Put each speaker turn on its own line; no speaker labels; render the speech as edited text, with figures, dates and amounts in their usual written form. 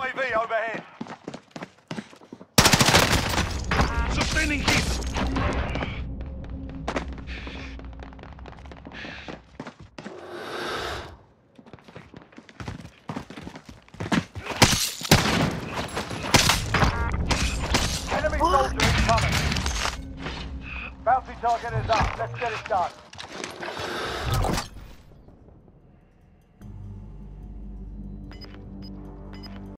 UAV overhead.
Sustaining heat.
Enemy soldier incoming. Bounty target is up. Let's get it done.